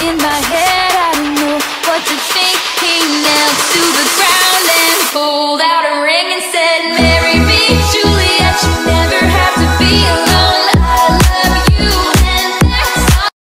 in my head. I don't know what to think. He knelt to the ground.